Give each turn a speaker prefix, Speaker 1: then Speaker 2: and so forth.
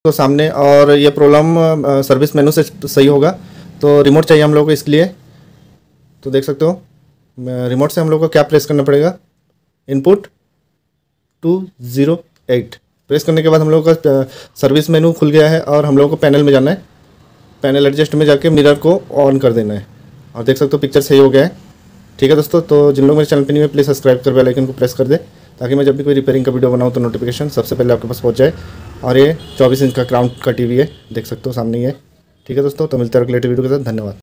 Speaker 1: तो सामने, और ये प्रॉब्लम सर्विस मेनू से सही होगा। तो रिमोट चाहिए हम लोग को इसके लिए। तो देख सकते हो रिमोट से हम लोग को क्या प्रेस करना पड़ेगा, इनपुट 208 प्रेस करने के बाद हम लोग का सर्विस मेनू खुल गया है और हम लोग को पैनल में जाना है। पैनल एडजस्ट में जाके मिरर को ऑन कर देना है और देख सकते हो पिक्चर सही हो गया है। ठीक है दोस्तों, तो जिन लोग मेरे चैनल पे नहीं है प्लीज़ सब्सक्राइब कर बेल आइकन को प्रेस कर दे ताकि मैं जब भी कोई रिपेयरिंग का वीडियो बनाऊँ तो नोटिफिकेशन सबसे पहले आपके पास पहुँच जाए। और ये 24 इंच का क्राउन का टीवी है, देख सकते हो सामने ही है। ठीक है दोस्तों, तो मिलते हैं अगले वीडियो के साथ। धन्यवाद।